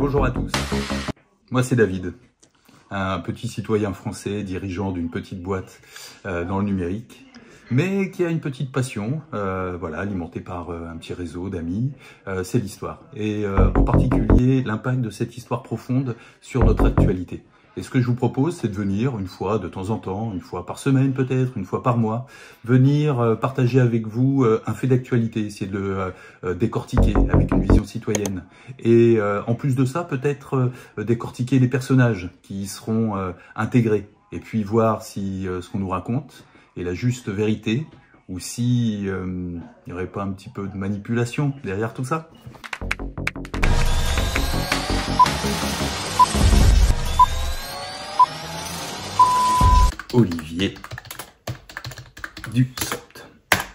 Bonjour à tous. Moi c'est David, un petit citoyen français, dirigeant d'une petite boîte dans le numérique, mais qui a une petite passion, voilà, alimentée par un petit réseau d'amis, c'est l'histoire. Et en particulier l'impact de cette histoire profonde sur notre actualité. Et ce que je vous propose, c'est de venir une fois de temps en temps, une fois par semaine peut-être, une fois par mois, venir partager avec vous un fait d'actualité, essayer de le décortiquer avec une vision citoyenne. Et en plus de ça, peut-être décortiquer les personnages qui y seront intégrés. Et puis voir si ce qu'on nous raconte est la juste vérité, ou si il n'y aurait pas un petit peu de manipulation derrière tout ça. Olivier Dussopt.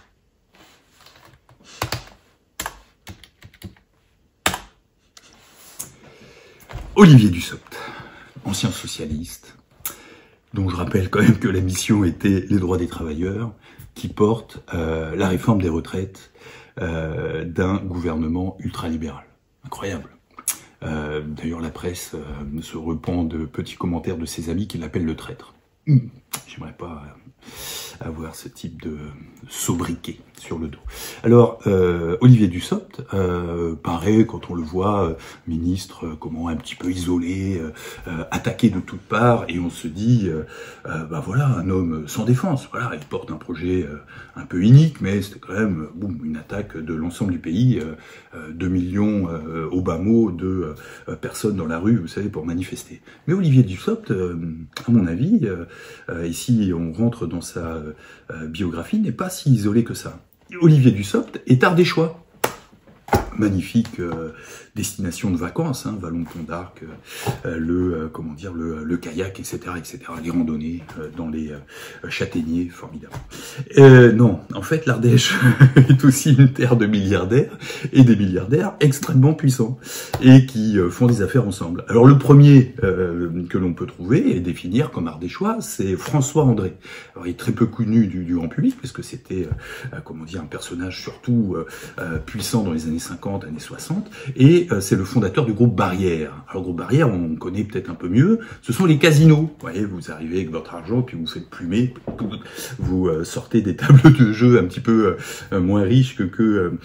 Olivier Dussopt, ancien socialiste, dont je rappelle quand même que la mission était les droits des travailleurs, qui porte la réforme des retraites d'un gouvernement ultralibéral. Incroyable. D'ailleurs, la presse se repent de petits commentaires de ses amis qui l'appellent le traître. J'aimerais pas avoir ce type de sobriquet sur le dos. Alors, Olivier Dussopt paraît, quand on le voit, ministre, comment un petit peu isolé, attaqué de toutes parts, et on se dit, bah voilà, un homme sans défense. Voilà, il porte un projet un peu inique, mais c'était quand même boum, une attaque de l'ensemble du pays, 2 millions au bas mot de personnes dans la rue, vous savez, pour manifester. Mais Olivier Dussopt, à mon avis, ici on rentre dans sa biographie, n'est pas si isolé que ça. Olivier Dussopt est ardéchois. Magnifique destination de vacances, hein, Vallon-Pont d'Arc, le kayak, etc., les randonnées dans les châtaigniers, formidable. Non, en fait, l'Ardèche est aussi une terre de milliardaires, et des milliardaires extrêmement puissants, et qui font des affaires ensemble. Alors le premier que l'on peut trouver et définir comme ardéchois, c'est François André. Alors il est très peu connu du grand public, parce que c'était, un personnage surtout puissant dans les années 50, années 60, et c'est le fondateur du groupe Barrière. Alors le groupe Barrière, on connaît peut-être un peu mieux, ce sont les casinos. Vous voyez, vous arrivez avec votre argent, puis vous faites plumer, vous sortez des tables de jeu un petit peu moins riches que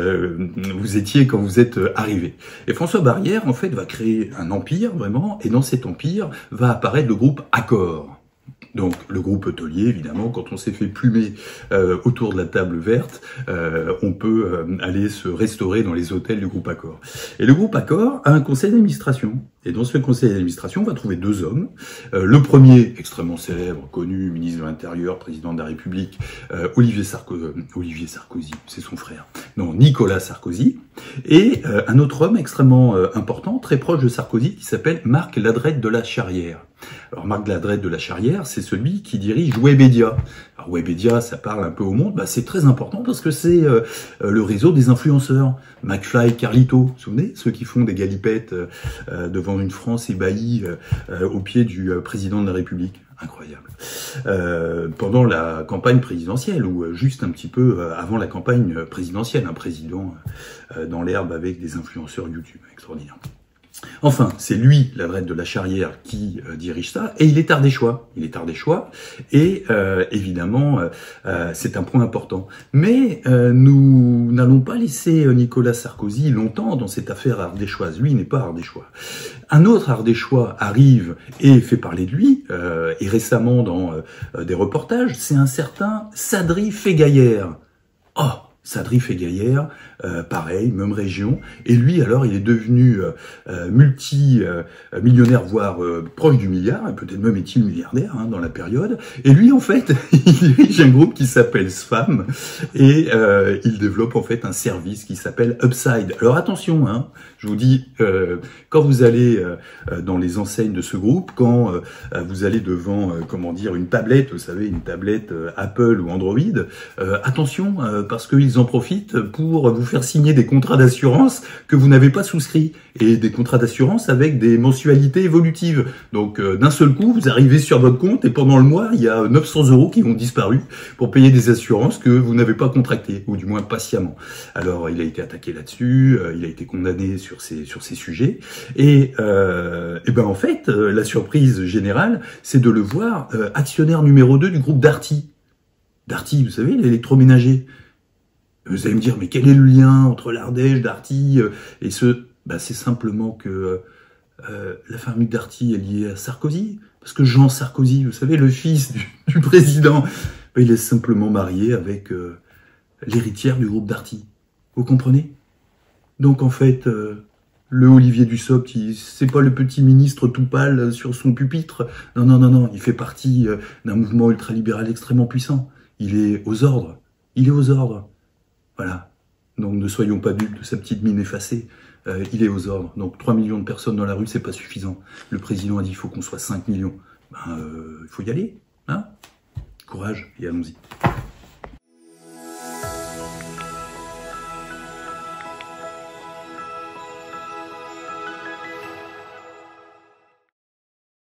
vous étiez quand vous êtes arrivé. Et François Barrière, en fait, va créer un empire, vraiment, et dans cet empire va apparaître le groupe Accor. Donc le groupe hôtelier, évidemment, quand on s'est fait plumer autour de la table verte, on peut aller se restaurer dans les hôtels du groupe Accor. Et le groupe Accor a un conseil d'administration. Et dans ce conseil d'administration, on va trouver deux hommes. Le premier, extrêmement célèbre, connu, ministre de l'Intérieur, président de la République, Olivier Sarkozy, c'est son frère. Non, Nicolas Sarkozy. Et un autre homme extrêmement important, très proche de Sarkozy, qui s'appelle Marc Ladrette de la Charrière. Alors Marc Ladrette de la Charrière, c'est celui qui dirige Webedia. Alors Webedia, ça parle un peu au monde, c'est très important parce que c'est le réseau des influenceurs. McFly, Carlito, vous vous souvenez, ceux qui font des galipettes devant une France ébahie au pied du président de la République. Incroyable. Pendant la campagne présidentielle, ou juste un petit peu avant la campagne présidentielle, un président dans l'herbe avec des influenceurs YouTube, extraordinaire. Enfin, c'est lui, Ladrette de la Charrière, qui dirige ça, et il est ardéchois. Il est ardéchois, et évidemment, c'est un point important. Mais nous n'allons pas laisser Nicolas Sarkozy longtemps dans cette affaire ardéchoise. Lui, il n'est pas ardéchois. Un autre ardéchois arrive et fait parler de lui, et récemment dans des reportages, c'est un certain Sadri Fegaillère. Oh, Sadri Fegaillère, pareil, même région, et lui alors il est devenu multi-millionnaire, voire proche du milliard, et peut-être même est-il milliardaire dans la période, et lui en fait, il dirige un groupe qui s'appelle SFAM, et il développe en fait un service qui s'appelle Upside. Alors attention, je vous dis, quand vous allez dans les enseignes de ce groupe, quand vous allez devant, une tablette, vous savez, une tablette Apple ou Android, attention, parce qu'ils en profitent pour vous faire signer des contrats d'assurance que vous n'avez pas souscrits, et des contrats d'assurance avec des mensualités évolutives. Donc d'un seul coup, vous arrivez sur votre compte et pendant le mois, il y a 900 € qui ont disparu pour payer des assurances que vous n'avez pas contractées, ou du moins patiemment. Alors il a été attaqué là-dessus, il a été condamné sur ces sujets, et ben en fait, la surprise générale, c'est de le voir actionnaire numéro 2 du groupe Darty. Darty, vous savez, l'électroménager. Vous allez me dire, mais quel est le lien entre l'Ardèche, Darty et ce... Ben, c'est simplement que la famille Darty est liée à Sarkozy. Parce que Jean Sarkozy, vous savez, le fils du président, ben, il est simplement marié avec l'héritière du groupe Darty. Vous comprenez? Donc en fait, le Olivier Dussopt, c'est pas le petit ministre tout pâle sur son pupitre. Non, non, non, non, il fait partie d'un mouvement ultralibéral extrêmement puissant. Il est aux ordres. Il est aux ordres. Voilà. Donc ne soyons pas dupes de sa petite mine effacée. Il est aux ordres. Donc 3 millions de personnes dans la rue, c'est pas suffisant. Le président a dit qu'il faut qu'on soit 5 millions. Ben, il faut y aller. Hein? Courage et allons-y.